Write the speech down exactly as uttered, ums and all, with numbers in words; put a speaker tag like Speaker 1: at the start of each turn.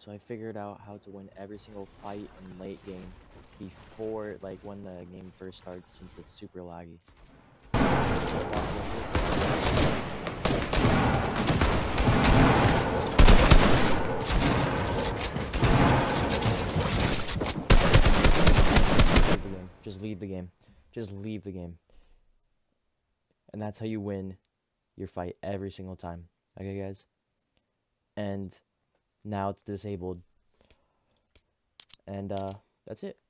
Speaker 1: So I figured out how to win every single fight in late game before, like, when the game first starts, since it's super laggy. Just leave the game. Just leave the game. And that's how you win your fight every single time. Okay, guys? And now it's disabled. And uh, that's it.